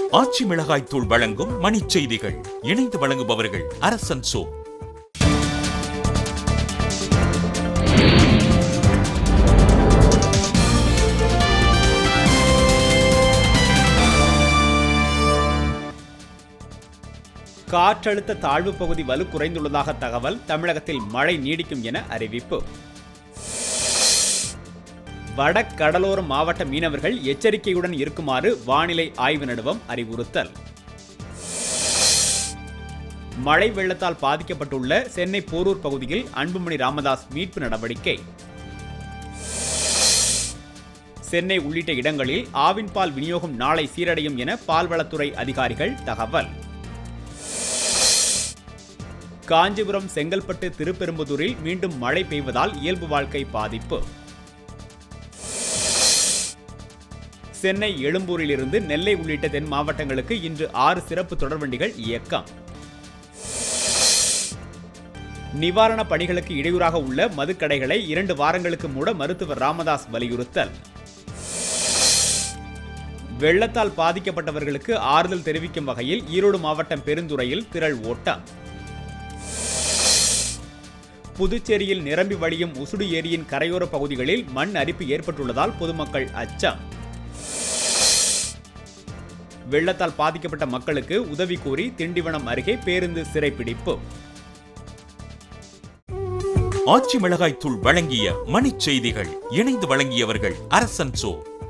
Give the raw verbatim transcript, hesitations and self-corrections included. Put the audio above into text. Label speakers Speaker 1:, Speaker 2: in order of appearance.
Speaker 1: ஆச்சி மிளகாய் தூள் வழங்கும் மணிச் செய்திகள். இணைந்து வழங்குபவர்கள் அரசன் சோ.
Speaker 2: காற்றழுத்த தாழ்வு பகுதி வலு குறைந்துள்ளதாக தகவல். தமிழகத்தில் மழை நீடிக்கும் என அறிவிப்பு. வடகடலோர மாவட்ட மீனவர்கள் எச்சரிக்கையுடன் இருக்குமாறு வானிலை ஆய்வு நடுவம் அறிவுறுத்தல். மழை வெள்ளத்தால் பாதிக்கப்பட்டுள்ள சென்னை போரூர் பகுதியில் அன்புமணி ராமதாஸ் மீட்பு நடவடிக்கை. சென்னை உள்ளிட்ட இடங்களில் ஆவின் பால் விநியோகம் நாளை சீரடையும் என பால்வளத்துறை அதிகாரிகள் தகவல். காஞ்சிபுரம், செங்கல்பட்டு, திருப்பெரும்புதூரில் மீண்டும் மழை பெய்வதால் இயல்பு வாழ்க்கை பாதிப்பு. சென்னை எழும்பூரிலிருந்து நெல்லை உள்ளிட்ட தென் மாவட்டங்களுக்கு இன்று ஆறு சிறப்பு தொடர்வண்டிகள் இயக்கம். நிவாரண பணிகளுக்கு இடையூறாக உள்ள மதுக்கடைகளை இரண்டு வாரங்களுக்கு மூட மருத்துவர் ராமதாஸ் வலியுறுத்தல். வெள்ளத்தால் பாதிக்கப்பட்டவர்களுக்கு ஆறுதல் தெரிவிக்கும் வகையில் ஈரோடு மாவட்டம் பெருந்துறையில் திரள் ஓட்டம். புதுச்சேரியில் நிரம்பி வழியும் உசுடு ஏரியின் கரையோர பகுதிகளில் மண் அரிப்பு ஏற்பட்டுள்ளதால் பொதுமக்கள் அச்சம். வெள்ளத்தால் பாதிக்கப்பட்ட மக்களுக்கு உதவி கோரி திண்டிவனம் அருகே பேருந்து சிறைப்பிடிப்பு.
Speaker 1: ஆச்சி மிளகாய் தூள் வழங்கிய மணிச் செய்திகள். இணைந்து வழங்கியவர்கள் அரசன் சோ.